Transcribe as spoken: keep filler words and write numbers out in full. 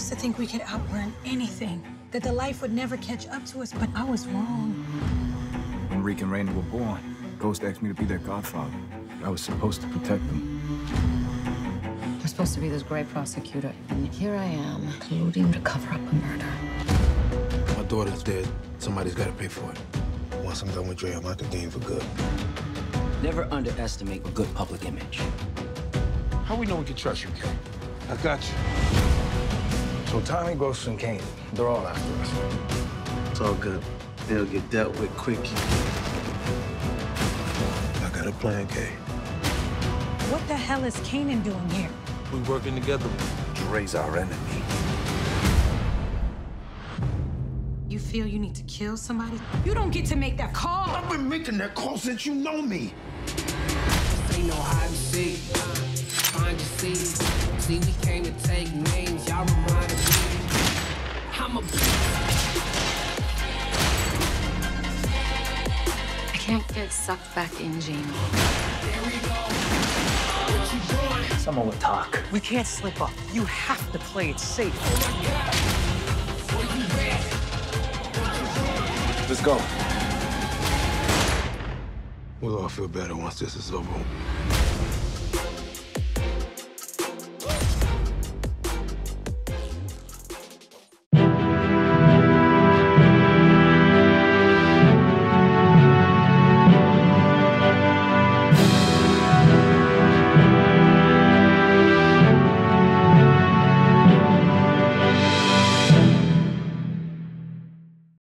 to think we could outrun anything, that the life would never catch up to us, but I was wrong. When Reek and Raina were born, Ghost asked me to be their godfather. I was supposed to protect them. I'm supposed to be this great prosecutor, and here I am, colluding to cover up a murder. My daughter's dead. Somebody's got to pay for it. Once I'm done with Dre, I'm out the game for good. Never underestimate a good public image. How we know we can trust you, Kay? I got you. So Tommy, Ghost, and Kanan, they're all after us. It's all good. They'll get dealt with quick. I got a plan, Kay. What the hell is Kanan doing here? We working together. Dre's our enemy. You feel you need to kill somebody? You don't get to make that call. I've been making that call since you know me. This ain't no hide and seek. Find your seat. See, we came to take names. Y'all reminded me. I'm a I can't get sucked back in, Jamie. There we go. What you doing? Someone would talk. We can't slip up. You have to play it safe. Oh my God. Where you at? Let's go. We'll all feel better once this is over.